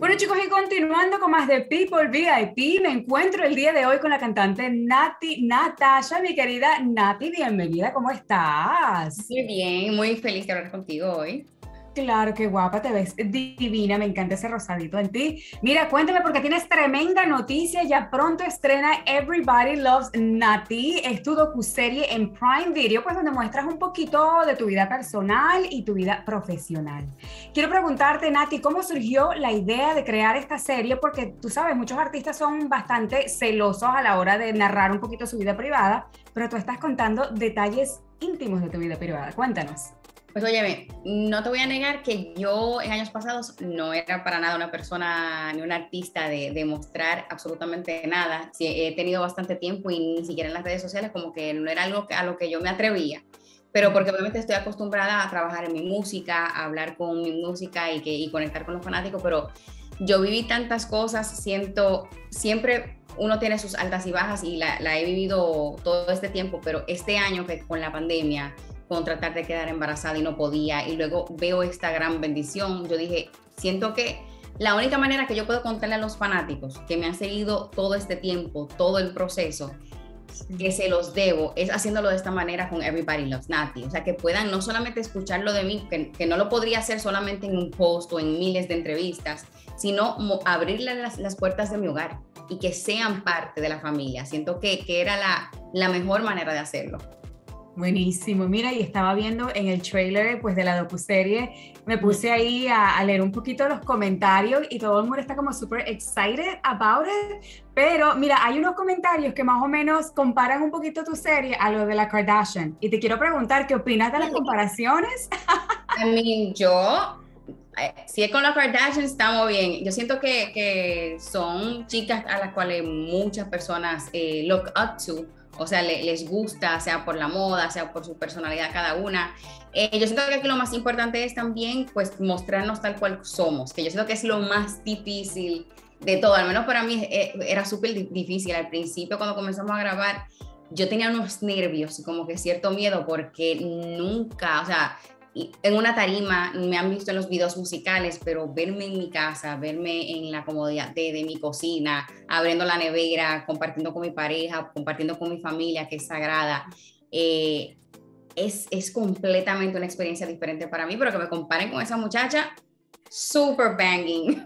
Bueno, chicos, y continuando con más de People VIP, me encuentro el día de hoy con la cantante Nati Natasha. Mi querida Nati, bienvenida, ¿cómo estás? Muy bien, muy feliz de hablar contigo hoy. Claro, qué guapa, te ves divina, me encanta ese rosadito en ti. Mira, cuéntame porque tienes tremenda noticia, ya pronto estrena Everybody Loves Nati, es tu docuserie en Prime Video, pues donde muestras un poquito de tu vida personal y tu vida profesional. Quiero preguntarte, Nati, ¿cómo surgió la idea de crear esta serie? Porque tú sabes, muchos artistas son bastante celosos a la hora de narrar un poquito su vida privada, pero tú estás contando detalles íntimos de tu vida privada. Cuéntanos. Pues óyeme, no te voy a negar que yo en años pasados no era para nada una persona ni una artista de mostrar absolutamente nada. Sí, he tenido bastante tiempo y ni siquiera en las redes sociales como que no era algo a lo que yo me atrevía. Pero porque obviamente estoy acostumbrada a trabajar en mi música, a hablar con mi música y conectar con los fanáticos, pero yo viví tantas cosas, siento, siempre uno tiene sus altas y bajas y la he vivido todo este tiempo, pero este año que con la pandemia, con tratar de quedar embarazada y no podía, y luego veo esta gran bendición, yo dije, siento que la única manera que yo puedo contarle a los fanáticos que me han seguido todo este tiempo, todo el proceso, que se los debo, es haciéndolo de esta manera con Everybody Loves Nati, o sea, que puedan no solamente escucharlo de mí, que no lo podría hacer solamente en un post o en miles de entrevistas, sino abrirle las puertas de mi hogar y que sean parte de la familia. Siento que era la mejor manera de hacerlo. Buenísimo, mira, y estaba viendo en el trailer pues de la docuserie, me puse ahí a leer un poquito los comentarios y todo el mundo está como súper excited about it, pero mira, hay unos comentarios que más o menos comparan un poquito tu serie a lo de la Kardashian y te quiero preguntar, ¿qué opinas de las comparaciones? I mean, si es con las Kardashians, estamos bien. Yo siento que son chicas a las cuales muchas personas look up to, o sea, les gusta, sea por la moda, sea por su personalidad cada una. Yo siento que aquí lo más importante es también, pues, mostrarnos tal cual somos, que yo siento que es lo más difícil de todo, al menos para mí era súper difícil. Al principio, cuando comenzamos a grabar, yo tenía unos nervios y como que cierto miedo porque nunca, o sea, en una tarima, me han visto en los videos musicales, pero verme en mi casa, verme en la comodidad de mi cocina, abriendo la nevera, compartiendo con mi pareja, compartiendo con mi familia, que es sagrada, es completamente una experiencia diferente para mí, pero que me comparen con esa muchacha, super banging.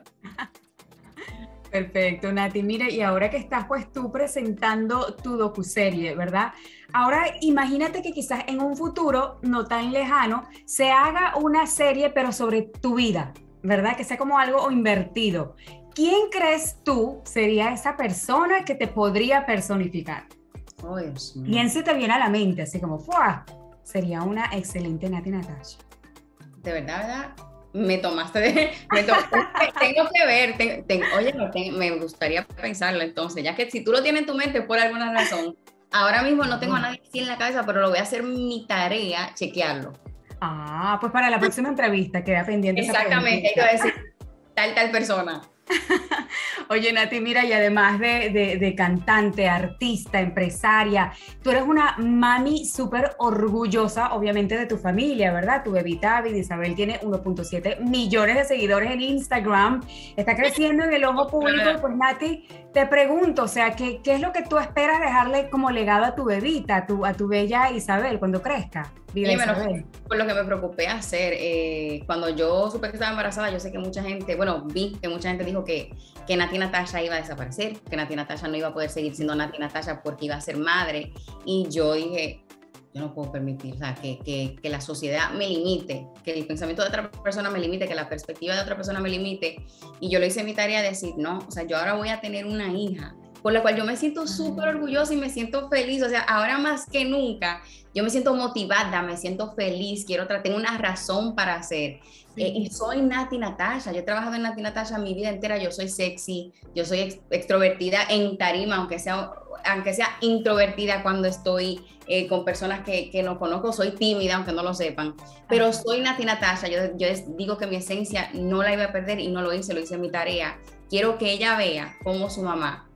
Perfecto, Nati. Mira, y ahora que estás pues tú presentando tu docuserie, ¿verdad? Ahora imagínate que quizás en un futuro no tan lejano se haga una serie pero sobre tu vida, ¿verdad? Que sea como algo invertido. ¿Quién crees tú sería esa persona que te podría personificar? Oh, Dios mío. ¿Quién se te viene a la mente? Así como, ¡fua! Sería una excelente Nati Natasha. De verdad, ¿verdad? Me tomaste de... tengo que ver, oye, me gustaría pensarlo entonces, ya que si tú lo tienes en tu mente por alguna razón, ahora mismo no tengo a nadie así en la cabeza, pero lo voy a hacer mi tarea, chequearlo. Ah, pues para la próxima entrevista queda pendiente esa Exactamente, hay que preguntita. decir tal persona. Oye, Nati, mira, y además de cantante, artista, empresaria, tú eres una mami súper orgullosa, obviamente, de tu familia, ¿verdad? Tu bebita, David Isabel, tiene 1.7 millones de seguidores en Instagram, está creciendo en el ojo público, y pues, Nati, te pregunto, o sea, ¿qué es lo que tú esperas dejarle como legado a tu bebita, a tu bella Isabel, cuando crezca? Vida Y Isabel. por lo que me preocupé hacer, cuando yo supe que estaba embarazada, yo sé que mucha gente, bueno, vi que mucha gente dijo que Nati Natasha iba a desaparecer, que Nati Natasha no iba a poder seguir siendo Nati Natasha porque iba a ser madre. Y yo dije, yo no puedo permitir, o sea, que la sociedad me limite, que el pensamiento de otra persona me limite, que la perspectiva de otra persona me limite. Y yo lo hice mi tarea de decir, no, o sea, yo ahora voy a tener una hija, por la cual yo me siento súper orgullosa y me siento feliz, o sea, ahora más que nunca, yo me siento motivada, me siento feliz, tengo una razón para hacer. Y soy Nati Natasha, yo he trabajado en Nati Natasha mi vida entera, yo soy sexy, yo soy extrovertida en tarima, aunque sea introvertida cuando estoy con personas que no conozco, soy tímida, aunque no lo sepan, pero soy Nati Natasha, yo digo que mi esencia no la iba a perder y no lo hice en mi tarea. Quiero que ella vea cómo su mamá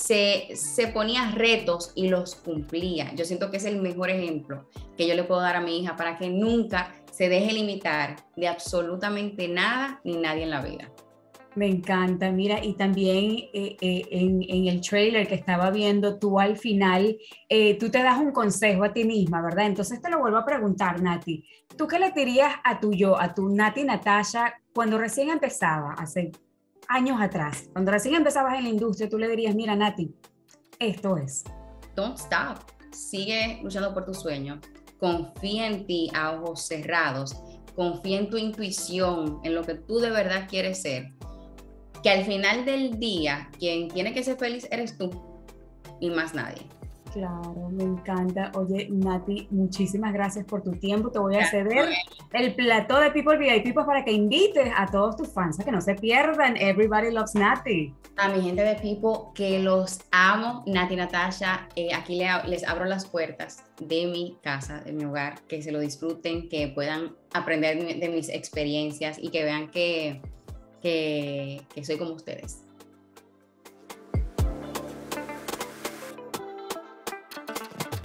se ponía retos y los cumplía. Yo siento que es el mejor ejemplo que yo le puedo dar a mi hija para que nunca se deje limitar de absolutamente nada ni nadie en la vida. Me encanta, mira, y también en el trailer que estaba viendo, tú al final, tú te das un consejo a ti misma, ¿verdad? Entonces te lo vuelvo a preguntar, Nati, ¿tú qué le dirías a tu yo, a tu Nati Natasha, cuando recién empezaba, hace años atrás, cuando recién empezabas en la industria, tú le dirías, mira, Nati, esto es. Don't stop. Sigue luchando por tu sueño. Confía en ti a ojos cerrados. Confía en tu intuición, en lo que tú de verdad quieres ser. Que al final del día, quien tiene que ser feliz eres tú y más nadie. Claro, me encanta. Oye, Nati, muchísimas gracias por tu tiempo. Te voy a ceder el plató de People VIP pues, para que invites a todos tus fans a que no se pierdan Everybody Loves Nati. A mi gente de People, que los amo, Nati Natasha, aquí les abro las puertas de mi casa, de mi hogar, que se lo disfruten, que puedan aprender de mis experiencias y que vean que soy como ustedes.